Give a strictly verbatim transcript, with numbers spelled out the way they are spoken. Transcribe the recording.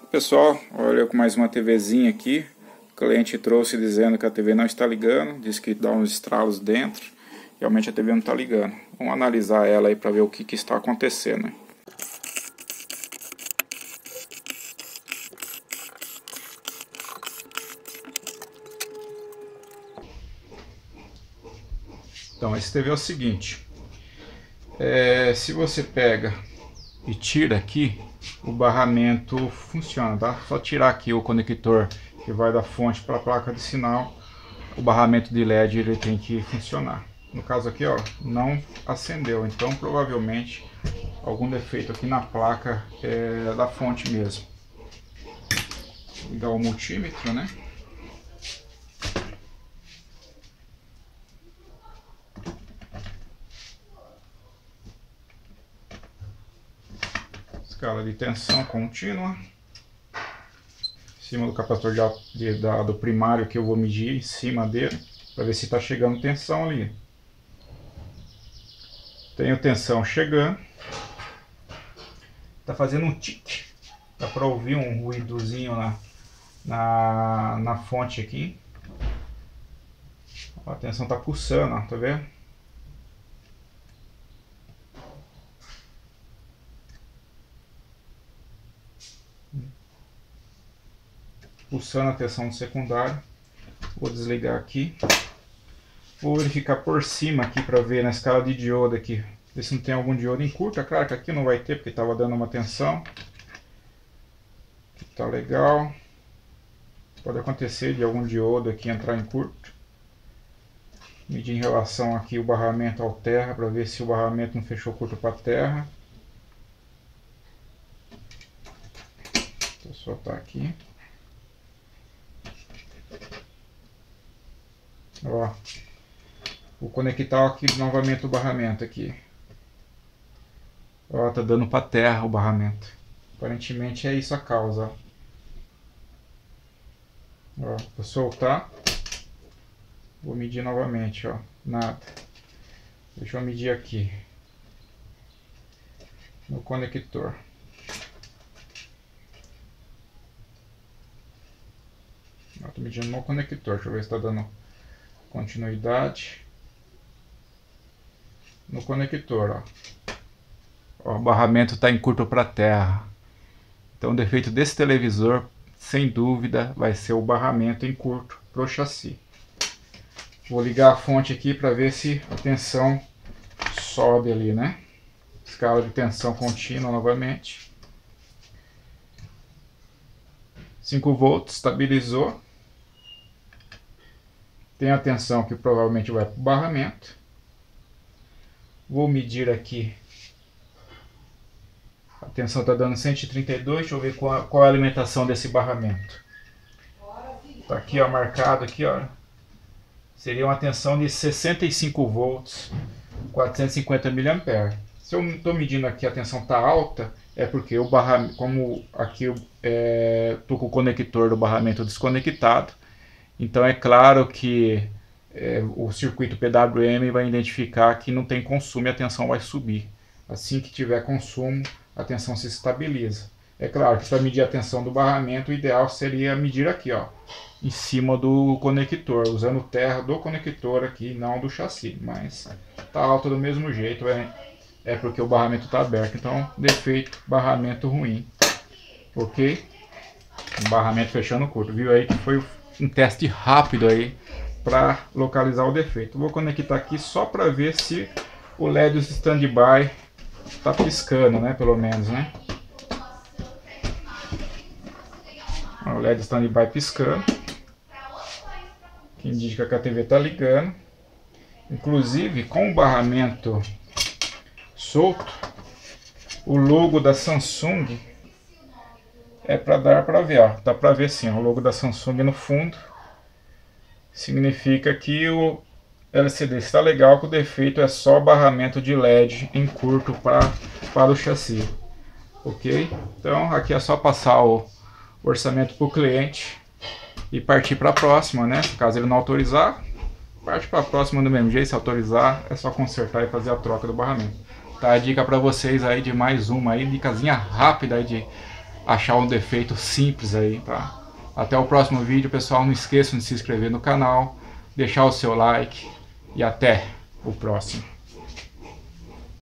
Pessoal, olha eu com mais uma TVzinha aqui. O cliente trouxe dizendo que a T V não está ligando, disse que dá uns estralos dentro. Realmente a T V não está ligando. Vamos analisar ela aí para ver o que, que está acontecendo, né? Então, esse T V é o seguinte. É, se você pega e tira aqui, o barramento funciona, tá? Só tirar aqui o conector que vai da fonte para a placa de sinal, o barramento de L E D ele tem que funcionar. No caso aqui, ó, não acendeu, então provavelmente algum defeito aqui na placa é da fonte mesmo. Vou ligar o multímetro, né? Escala de tensão contínua. Em cima do capacitor de, de, da, do primário que eu vou medir em cima dele, para ver se está chegando tensão ali. Tenho tensão chegando. Está fazendo um tique. Dá para ouvir um ruídozinho na, na, na fonte aqui. A tensão está pulsando, ó, tá vendo? Pulsando a tensão do secundário. Vou desligar aqui. Vou verificar por cima aqui para ver na escala de diodo aqui. Ver se não tem algum diodo em curta. Claro que aqui não vai ter porque estava dando uma tensão. Aqui tá legal. Pode acontecer de algum diodo aqui entrar em curto. Medir em relação aqui o barramento ao terra para ver se o barramento não fechou curto para terra. Vou soltar aqui. Ó, vou conectar aqui novamente o barramento aqui. Ó, tá dando para terra o barramento. Aparentemente é isso a causa. Ó, vou soltar. Vou medir novamente, ó. Nada. Deixa eu medir aqui no conector. Ó, tô medindo no conector. Deixa eu ver se tá dando continuidade no conector, ó. Ó, o barramento está em curto para terra. Então o defeito desse televisor, sem dúvida, vai ser o barramento em curto para o chassi. Vou ligar a fonte aqui para ver se a tensão sobe ali, né? Escala de tensão contínua novamente. cinco volts, estabilizou. Tem a tensão que provavelmente vai para o barramento. Vou medir aqui. A tensão está dando cento e trinta e dois. Deixa eu ver qual, qual é a alimentação desse barramento. Está aqui, ó, marcado aqui, ó. Seria uma tensão de sessenta e cinco volts, quatrocentos e cinquenta miliamperes. Se eu estou medindo aqui a tensão está alta, é porque o barramento, como aqui eu estou com o conector do barramento desconectado, então é claro que é, o circuito P W M vai identificar que não tem consumo e a tensão vai subir. Assim que tiver consumo, a tensão se estabiliza. É claro que para medir a tensão do barramento, o ideal seria medir aqui, ó, em cima do conector, usando terra do conector aqui, não do chassi. Mas tá alto do mesmo jeito, é, é porque o barramento está aberto. Então, defeito, barramento ruim. Ok? Barramento fechando curto. Viu aí que foi um teste rápido aí para localizar o defeito. Vou conectar aqui só para ver se o L E D standby está piscando, né? Pelo menos, né? O L E D standby piscando, que indica que a T V está ligando. Inclusive, com o barramento solto, o logo da Samsung é para dar para ver, ó. Dá para ver sim, ó, o logo da Samsung no fundo. Significa que o L C D está legal, que o defeito é só barramento de L E D em curto pra, para o chassi. Ok? Então aqui é só passar o orçamento para o cliente e partir para a próxima, né? Caso ele não autorizar, parte para a próxima do mesmo jeito. Se autorizar, é só consertar e fazer a troca do barramento. Tá a dica para vocês aí de mais uma aí, dicasinha rápida aí de achar um defeito simples aí, tá? Até o próximo vídeo, pessoal. Não esqueçam de se inscrever no canal, deixar o seu like e até o próximo.